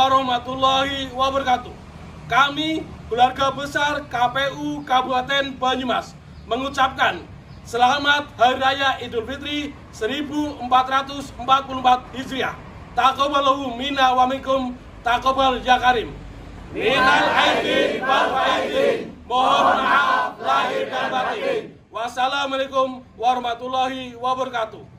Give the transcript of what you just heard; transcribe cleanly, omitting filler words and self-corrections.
warahmatullahi wabarakatuh. Kami, keluarga besar KPU Kabupaten Banyumas, mengucapkan selamat Hari Raya Idul Fitri 1444 Hijriah. Taqabbalallahu minna wa minkum, taqabbal ya karim. Minal aidin wal faizin. Mohon maaf lahir dan batin. Wassalamualaikum warahmatullahi wabarakatuh.